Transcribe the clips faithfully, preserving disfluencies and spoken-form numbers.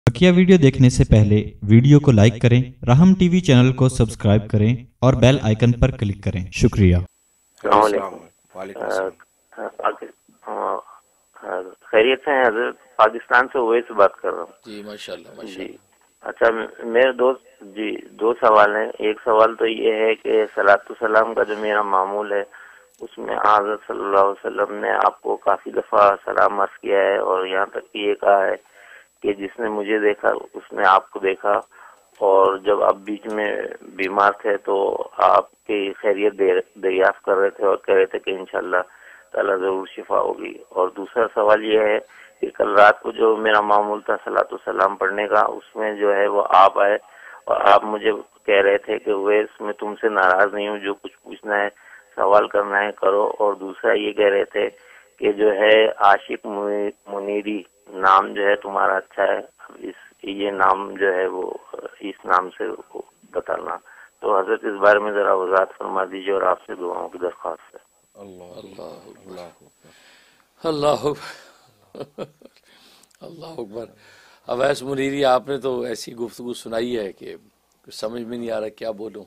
बकिया video देखने से पहले वीडियो को लाइक करें, राहम टीवी चैनल को सब्सक्राइब करें और बेल आइकन पर क्लिक करें। शुक्रिया। खैरियत से हैं हज़रत? पाकिस्तान से उवैस से बात कर रहा हूँ। जी माशाल्लाह माशाल्लाह। जी अच्छा, मेरे दोस्त जी दो सवाल हैं। एक सवाल तो ये है कि सलातु सलाम का जो मेरा मामूल है उसमें हज़रत सल्लल्लाहु अलैहि वसल्लम ने आपको काफ़ी दफ़ा सलाम अर्ज़ किया है और यहाँ तक कि ये कहा है कि जिसने मुझे देखा उसने आपको देखा, और जब आप बीच में बीमार थे तो आपकी खैरियत दरियाफ्त कर रहे थे और कह रहे थे कि इंशाअल्लाह ताला ज़रूर शिफा होगी। और दूसरा सवाल ये है कि कल रात को जो मेरा मामूल था सलातु सलाम पढ़ने का, उसमें जो है वो आप आए और आप मुझे कह रहे थे कि वैस मैं तुमसे नाराज़ नहीं हूँ, जो कुछ पूछना है सवाल करना है करो। और दूसरा ये कह रहे थे कि जो है आशिक मुनीरी नाम जो है तुम्हारा अच्छा है, अब इस ये नाम जो है वो इस नाम से वो बताना। तो हजरत इस बारे में ज़रा वज़ाहत फरमा दीजिए और आपसे दुआओं की दरख्वास्त है। अल्लाह अल्लाह अल्लाह अकबर। अवैस मुनीरी, आपने तो ऐसी गुफ्तगू सुनाई है कि कुछ समझ में नहीं आ रहा क्या बोलूं,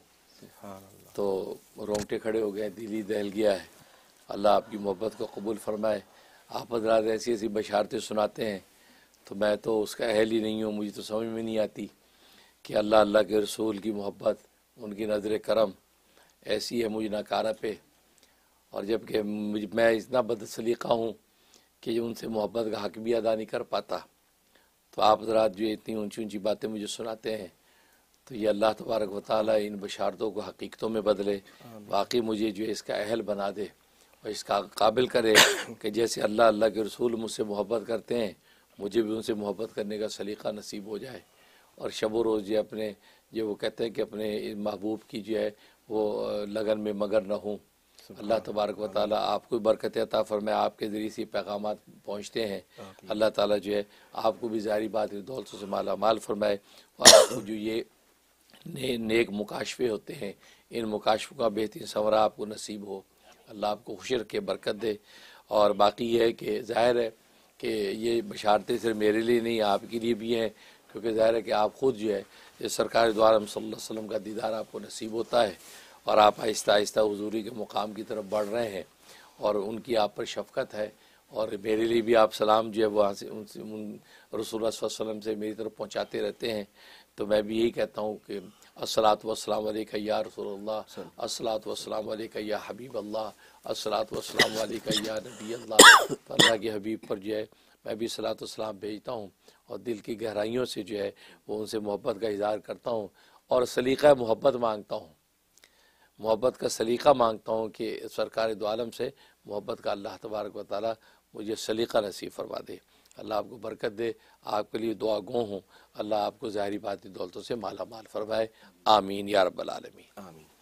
तो रोंगटे खड़े हो गए, दिल ही दहल गया है। अल्लाह आपकी मोहब्बत को कबूल फरमाए। आप हज़रात ऐसी ऐसी बशारतें सुनाते हैं तो मैं तो उसका अहल ही नहीं हूँ, मुझे तो समझ में नहीं आती कि अल्लाह अल्लाह के रसूल की मोहब्बत, उनकी नज़र करम ऐसी है मुझ नकारा पे, और जबकि मुझ मैं इतना बदसलीक़ा हूँ कि उनसे मोहब्बत का हक़ भी अदा नहीं कर पाता। तो आप हज़रात जो इतनी ऊंची ऊंची बातें मुझे सुनाते हैं, तो ये अल्लाह तबारक व तआला इन बशारतों को हकीकतों में बदले, वाकई मुझे जो इसका अहल बना दे और इसका काबिल करे कि जैसे अल्लाह अल्लाह के रसूल मुझसे मोहब्बत करते हैं, मुझे भी उनसे मोहब्बत करने का सलीक़ा नसीब हो जाए। और शब रोज़ जो अपने जो वो कहते हैं कि अपने महबूब की जो है वो लगन में मगर न हूँ। अल्लाह तबारक व तआला आपको बरकत अता फरमाए, आपके ज़रिए से पैगामात पहुँचते हैं। अल्लाह ताला जो है आपको भी ज़ाहिर बात दौलतों से माला माल फरमाए, और आपको जो ये ने, नेक मुकाशफे होते हैं, इन मुकाशफों का बेहतरीन संवरा आपको नसीब हो। अल्लाह आपको खुश रखे, बरकत दे। और बाकी ये है कि ज़ाहिर है कि ये बशारतें सिर्फ मेरे लिए नहीं, आपके लिए भी हैं, क्योंकि ज़ाहिर है कि आप ख़ुद जो है ये सरकार दो आलम सल्लल्लाहु अलैहि वसल्लम का दीदार आपको नसीब होता है और आप आहिस्ता आहिस्ता हुज़ूरी के मुकाम की तरफ बढ़ रहे हैं और उनकी आप पर शफ़क़त है। और मेरे लिए भी आप सलाम जो है वहाँ से उनसे उन रसूलुल्लाह सल्लल्लाहु अलैहि वसल्लम से मेरी तरफ पहुँचाते रहते हैं। तो मैं भी यही कहता हूँ कि अस्सलातु वस्सलामु अलैका या रसूलल्लाह, अस्सलातु वस्सलामु अलैका या हबीब अल्लाह, अस्सलातु वस्सलामु अलैका या नबी अल्लाह। तो अल्लाह के हबीब पर जो है मैं भी सलातो सलाम भेजता हूँ और दिल की गहराइयों से जो है वो उनसे मोहब्बत का इज़हार करता हूँ और सलीक़ा मोहब्बत मांगता हूँ, मोहब्बत का सलीक़ा मांगता हूँ कि सरकार दो आलम से मोहब्बत का अल्लाह तबारक व तआला मुझे सलीक़ा नसीब फरमा दे। अल्लाह आपको बरकत दे, आपके लिए दुआ गो हूँ। अल्लाह आपको ज़ाहिरी बात दौलतों से माला माल फरमाए। आमीन या रब्बल आलमीन। आमीन।